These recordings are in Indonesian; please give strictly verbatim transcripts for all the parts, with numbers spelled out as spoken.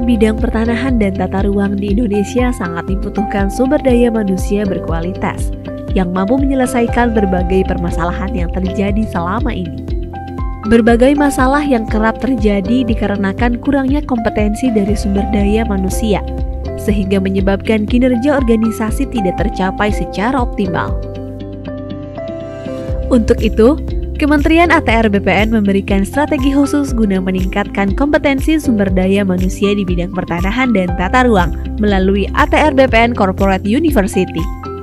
bidang pertanahan dan tata ruang di Indonesia sangat dibutuhkan sumber daya manusia berkualitas yang mampu menyelesaikan berbagai permasalahan yang terjadi selama ini. Berbagai masalah yang kerap terjadi dikarenakan kurangnya kompetensi dari sumber daya manusia, sehingga menyebabkan kinerja organisasi tidak tercapai secara optimal. Untuk itu, Kementerian A T R B P N memberikan strategi khusus guna meningkatkan kompetensi sumber daya manusia di bidang pertanahan dan tata ruang melalui A T R B P N Corporate University.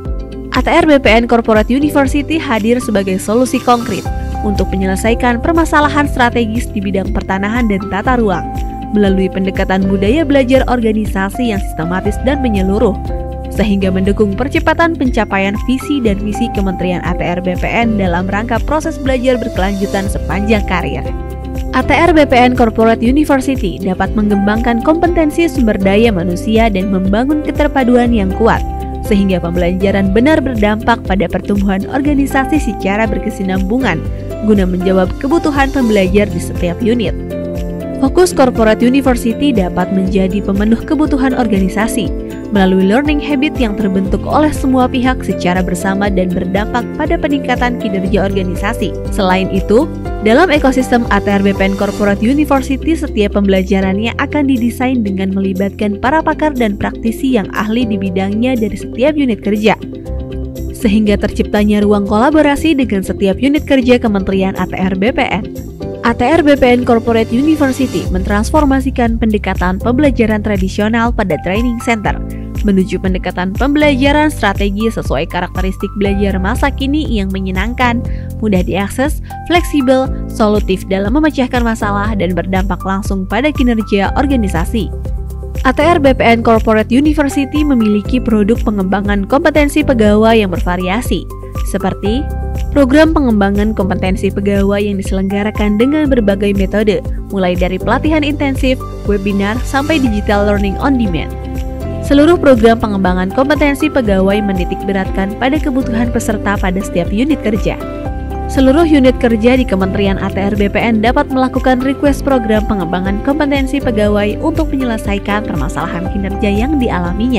A T R B P N Corporate University hadir sebagai solusi konkret untuk menyelesaikan permasalahan strategis di bidang pertanahan dan tata ruang melalui pendekatan budaya belajar organisasi yang sistematis dan menyeluruh, sehingga mendukung percepatan pencapaian visi dan misi Kementerian A T R B P N dalam rangka proses belajar berkelanjutan sepanjang karir. A T R B P N Corporate University dapat mengembangkan kompetensi sumber daya manusia dan membangun keterpaduan yang kuat, sehingga pembelajaran benar berdampak pada pertumbuhan organisasi secara berkesinambungan, guna menjawab kebutuhan pembelajar di setiap unit. Fokus Corporate University dapat menjadi pemenuh kebutuhan organisasi melalui learning habit yang terbentuk oleh semua pihak secara bersama dan berdampak pada peningkatan kinerja organisasi. Selain itu, dalam ekosistem A T R B P N Corporate University, setiap pembelajarannya akan didesain dengan melibatkan para pakar dan praktisi yang ahli di bidangnya dari setiap unit kerja, sehingga terciptanya ruang kolaborasi dengan setiap unit kerja Kementerian A T R B P N. A T R B P N Corporate University mentransformasikan pendekatan pembelajaran tradisional pada training center menuju pendekatan pembelajaran strategi sesuai karakteristik belajar masa kini yang menyenangkan, mudah diakses, fleksibel, solutif dalam memecahkan masalah, dan berdampak langsung pada kinerja organisasi. A T R B P N Corporate University memiliki produk pengembangan kompetensi pegawai yang bervariasi, seperti program pengembangan kompetensi pegawai yang diselenggarakan dengan berbagai metode, mulai dari pelatihan intensif, webinar, sampai digital learning on demand. Seluruh program pengembangan kompetensi pegawai menitikberatkan pada kebutuhan peserta pada setiap unit kerja. Seluruh unit kerja di Kementerian A T R B P N dapat melakukan request program pengembangan kompetensi pegawai untuk menyelesaikan permasalahan kinerja yang dialaminya.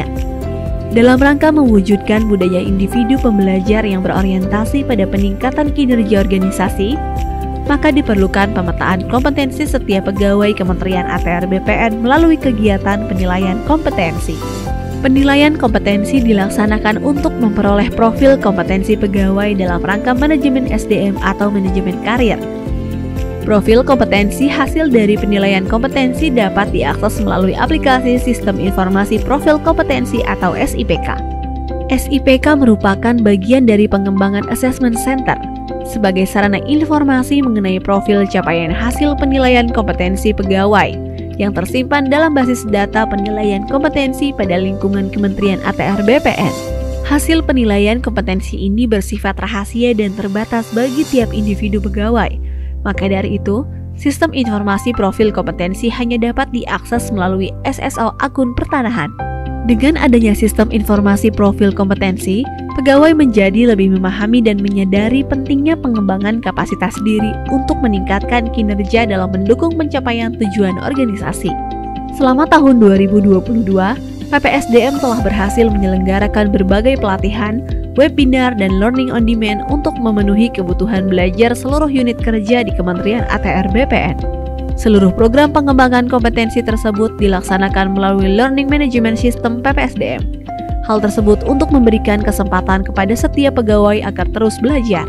Dalam rangka mewujudkan budaya individu pembelajar yang berorientasi pada peningkatan kinerja organisasi, maka diperlukan pemetaan kompetensi setiap pegawai Kementerian A T R B P N melalui kegiatan penilaian kompetensi. Penilaian kompetensi dilaksanakan untuk memperoleh profil kompetensi pegawai dalam rangka manajemen S D M atau manajemen karir. Profil kompetensi hasil dari penilaian kompetensi dapat diakses melalui aplikasi Sistem Informasi Profil Kompetensi atau S I P K. S I P K merupakan bagian dari pengembangan Assessment Center sebagai sarana informasi mengenai profil capaian hasil penilaian kompetensi pegawai yang tersimpan dalam basis data penilaian kompetensi pada lingkungan Kementerian A T R B P N. Hasil penilaian kompetensi ini bersifat rahasia dan terbatas bagi tiap individu pegawai. Maka dari itu, sistem informasi profil kompetensi hanya dapat diakses melalui S S O akun pertanahan. Dengan adanya sistem informasi profil kompetensi, pegawai menjadi lebih memahami dan menyadari pentingnya pengembangan kapasitas diri untuk meningkatkan kinerja dalam mendukung pencapaian tujuan organisasi. Selama tahun dua ribu dua puluh dua, P P S D M telah berhasil menyelenggarakan berbagai pelatihan, webinar, dan learning on demand untuk memenuhi kebutuhan belajar seluruh unit kerja di Kementerian A T R B P N. Seluruh program pengembangan kompetensi tersebut dilaksanakan melalui Learning Management System P P S D M. Hal tersebut untuk memberikan kesempatan kepada setiap pegawai agar terus belajar.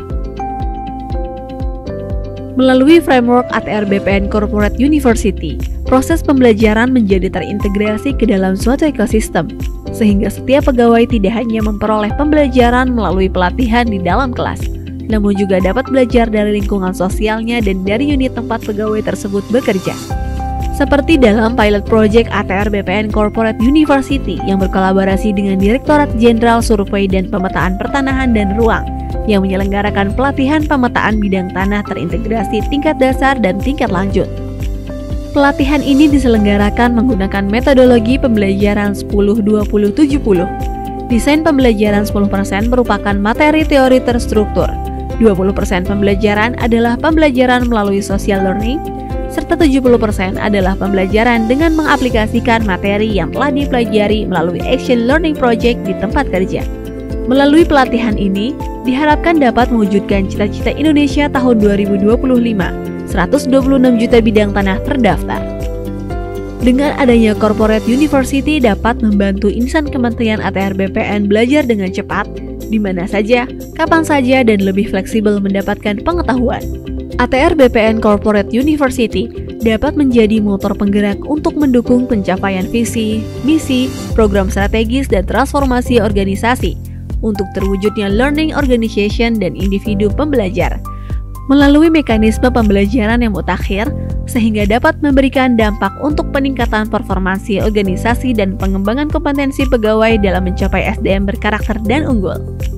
Melalui framework A T R B P N Corporate University, proses pembelajaran menjadi terintegrasi ke dalam suatu ekosistem, sehingga setiap pegawai tidak hanya memperoleh pembelajaran melalui pelatihan di dalam kelas, namun juga dapat belajar dari lingkungan sosialnya dan dari unit tempat pegawai tersebut bekerja. Seperti dalam pilot project A T R B P N Corporate University yang berkolaborasi dengan Direktorat Jenderal Survei dan Pemetaan Pertanahan dan Ruang yang menyelenggarakan pelatihan pemetaan bidang tanah terintegrasi tingkat dasar dan tingkat lanjut. Pelatihan ini diselenggarakan menggunakan metodologi pembelajaran sepuluh dua puluh tujuh puluh. Desain pembelajaran sepuluh persen merupakan materi teori terstruktur, dua puluh persen pembelajaran adalah pembelajaran melalui social learning, serta tujuh puluh persen adalah pembelajaran dengan mengaplikasikan materi yang telah dipelajari melalui Action Learning Project di tempat kerja. Melalui pelatihan ini, diharapkan dapat mewujudkan cita-cita Indonesia tahun dua ribu dua puluh lima, seratus dua puluh enam juta bidang tanah terdaftar. Dengan adanya Corporate University dapat membantu insan Kementerian A T R B P N belajar dengan cepat, di mana saja, kapan saja, dan lebih fleksibel mendapatkan pengetahuan. A T R B P N Corporate University dapat menjadi motor penggerak untuk mendukung pencapaian visi, misi, program strategis, dan transformasi organisasi untuk terwujudnya learning organization dan individu pembelajar melalui mekanisme pembelajaran yang mutakhir sehingga dapat memberikan dampak untuk peningkatan performansi organisasi dan pengembangan kompetensi pegawai dalam mencapai S D M berkarakter dan unggul.